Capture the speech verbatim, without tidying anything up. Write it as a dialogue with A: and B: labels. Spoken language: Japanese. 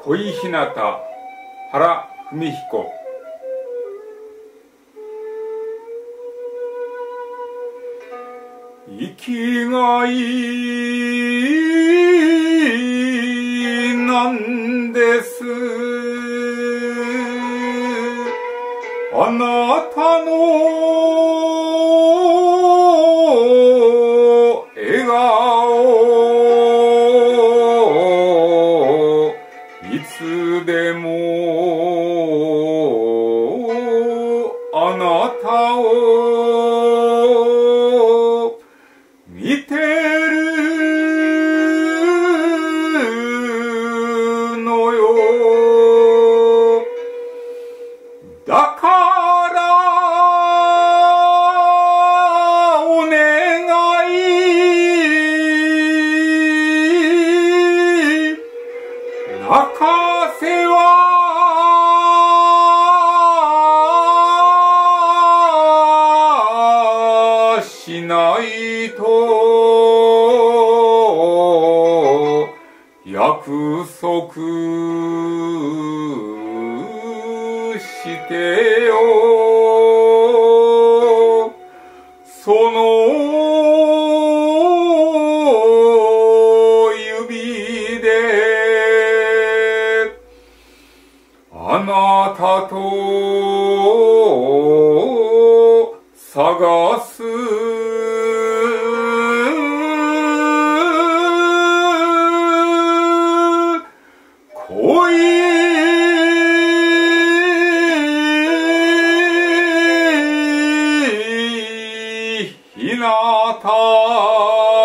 A: 恋ひなた原文彦。生きがいなんです、あなたの笑顔、いつでもあなたを見てるのよ。だからお願い、泣かせはしないと約束してよ。その指であなたと探す。恋ひなた